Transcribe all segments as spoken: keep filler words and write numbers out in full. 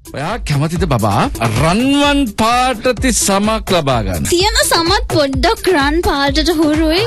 ඔයා කැමතිද බබා රන්වන් පාටති සමක් ලබා ගන්න? තියෙන සමත් පොඩ්ඩක් රන් පාටට හුරුයි.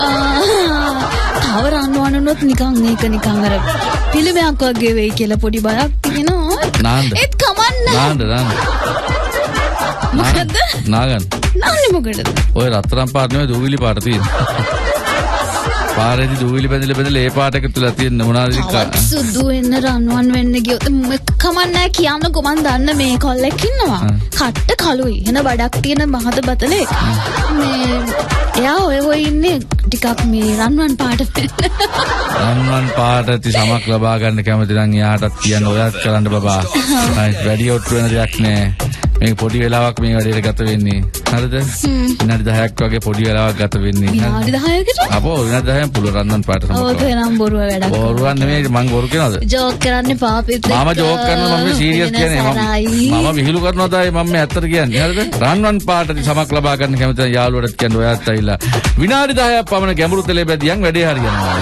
තව රන්වන් වුණොත් නිකන් මේක නිකන් අර පිළිමයක් වගේ වෙයි කියලා පොඩි බයක් තියෙනවා. නාන්න. ඒත් කමන්නේ. නාන්න නාන්න. මොකද? නාගන්න. නාන්නේ මොකටද? ඔය රත්තරන් පාට නෙවෙයි දූවිලි පාට තියෙනවා. පාරේදී දූවිලි බැඳලා බැඳලා ඒ පාට එකතු වෙලා තියෙන මොනවාද ඉක්ක සුදු වෙන්න රන්වන් වෙන්න ගියොත් කමන්නේ කියන්නකෝ මන් දන්න මේ කොල්ලෙක් ඉන්නවා කට්ට කළුයි එන බඩක් තියෙන මහත බතලේ මේ එයා ඔය ඔය ඉන්නේ ටිකක් මේ රන්වන් පාට රන්වන් පාට ඇති සමක් ලබා ගන්න කැමති නම් එයාටත් කියන්න ඔයත් කරන්න බබා වැඩි ඔට්ටු වෙන දෙයක් නෑ මේක පොඩි වෙලාවක් මේ වැඩේට ගත වෙන්නේ හරිද විනාඩි දහයක් වගේ පොඩි වෙලාවක් ගත වෙන්නේ විනාඩි දහයකට අපෝ විනාඩි දහයෙන් පුළුවන් රන්වන් පාට සමක් ඔක එනම් බොරුව වැඩක් බොරුවක් නෙමෙයි මං බොරු කියනවාද ජෝක් කරන්නේ පාපෙත් මම ජෝක් කරනවා මම සීරියස් කියන්නේ මම මම විහිළු කරනවා තමයි මම මේ ඇත්තට කියන්නේ හරිද රන්වන් පාටටි සමක් ලබා ගන්න කැමති නම් යාළුවටත් කියන්න ඔයත් ඇවිල්ලා විනාඩි දහයක් පමණ ගැඹුරු තෙලේ බැදියන් වැඩේ හරියනවා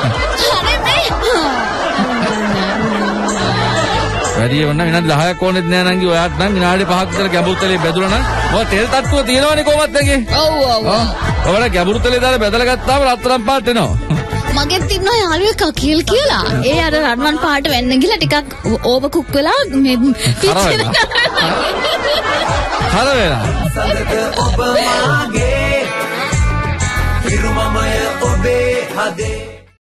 වැඩි වුණා විනාඩි දහයක් ඕනෙත් නෑ නංගි ඔයාට නම් විනාඩි පහක් විතර ගැඹුරු තලේ බැදුණා නම් ඔය තෙල් තට්ටුව තියෙනවනේ කොහොමද නංගි ඔව් ඔව් ඔයාලා ගැඹුරු තලේ දාලා බැදලා ගත්තාම රත්තරන් පාට එනවා මගෙත් ඉන්නවා යාළුවෙක් අකිල් කියලා ඒ අර රන්වන් පාට වෙන්න ගිහලා ටිකක් ඕව කුක් වෙලා මේ පිච්චෙන හර වෙලා ඔබ මාගේ හිරුමමය ඔබේ හදේ